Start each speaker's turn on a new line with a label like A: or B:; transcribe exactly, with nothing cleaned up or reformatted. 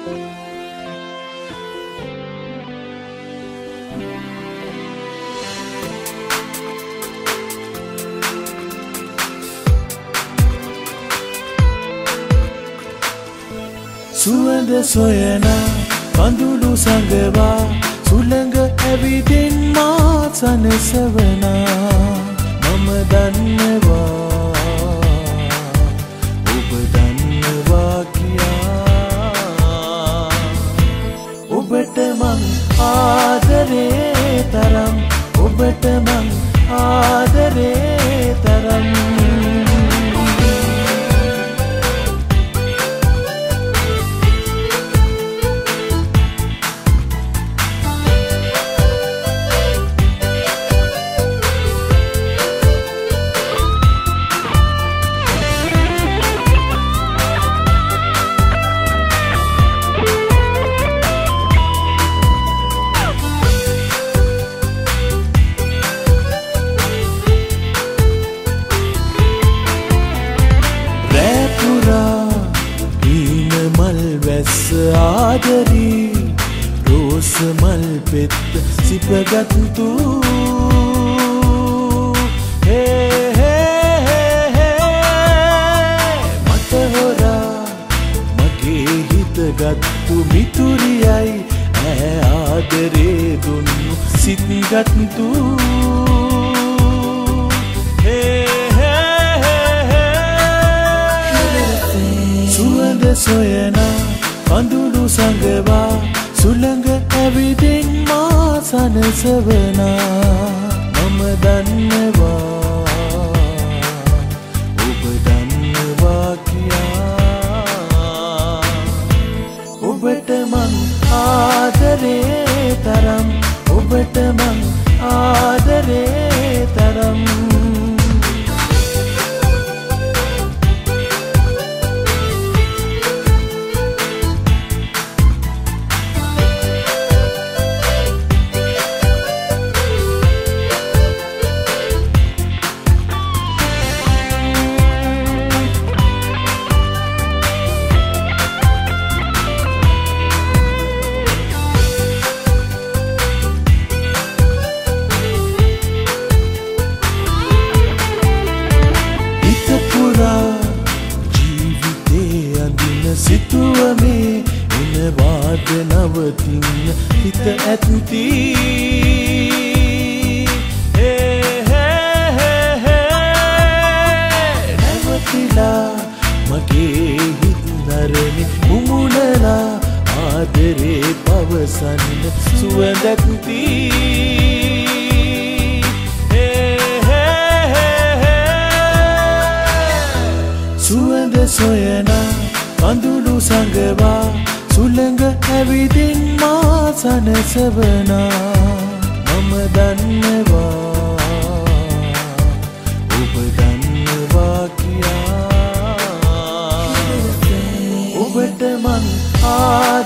A: සුවඳ සොයන කඳුළු සඟවා සුළඟ ඇවිදින් මා සනසවනා මම දන්නවා ඔබ දන්නවා කියා ඔබට මං ආදරේ තරම් ඔබට මං ආදරේ තරම් ආදරී රෝස මල් පෙත්ත සිපගත්තු මට හොරා මගේ හිත ගත්තු මිතුරියයි ඈ ආදරේ දුන්නු සිත් ගත්තු සුවඳ සොයනා කඳුළු සඟවා සුළඟ ඇවිදින් මා සනසවනා මම දන්නවා ඔබ දන්නවා කියා ඔබට මං ආදරේ තරම් ඔබට මං ආදරේ තරම් සිතුවමේ එන වාද නවතින්න හිත ඇත්ති නැවතිලා මගේ හිත් නරමි මුමුණලා ආදරේ පවසන්න සුවඳැත්ති සුවඳ සොයනා කඳුළු සඟවා සුළඟ ඇවිදින් මා සනසවනා මම දන්නවා ඔබ දන්නවා කියා ඔබට මං ආදරේ